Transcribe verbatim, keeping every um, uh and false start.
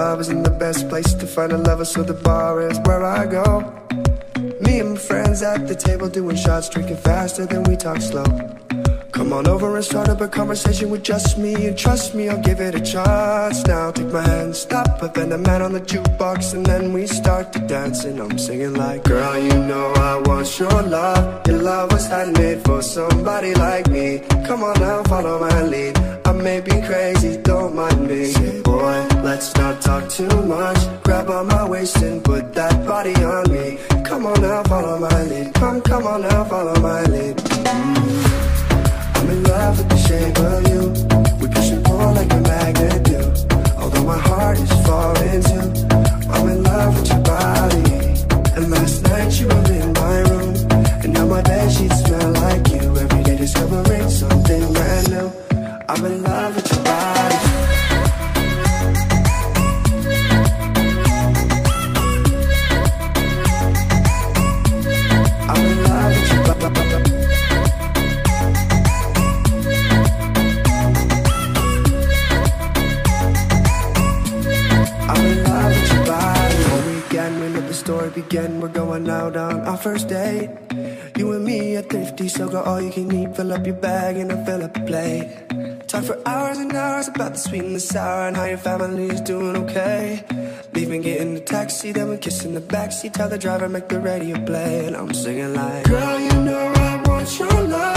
love isn't the best place to find a lover, so the bar is where I go. Me and my friends at the table doing shots, drinking faster than we talk slow. Come on over and start up a conversation with just me, and trust me, I'll give it a chance. Now take my hand, stop, put the man on the jukebox, and then we start to dance. And I'm singing like, girl, you know I want your love. Your love was handmade for somebody like me. Come on now, follow my lead. I may be crazy, don't mind me. Boy, let's not talk too much. Grab on my waist and put that body on me. Come on now, follow my lead. Come, come on now, follow my lead. mm. I'm in love with the shape of you. We push and pull like a magnet do. Although my heart is falling too, I'm in love with your body. And last night you were in my room, and now my bedsheets smell like you. Every day discovering something brand new. I'm in love with your body. I'm in love with your body. Story began, we're going out on our first date. You and me at Thrifty, so go all you can eat. Fill up your bag and I'll fill up a plate. Talk for hours and hours about the sweet and the sour, and how your family is doing okay. Leaving, get in the taxi, then we kiss in the backseat. Tell the driver, make the radio play, and I'm singing like, girl, you know I want your love.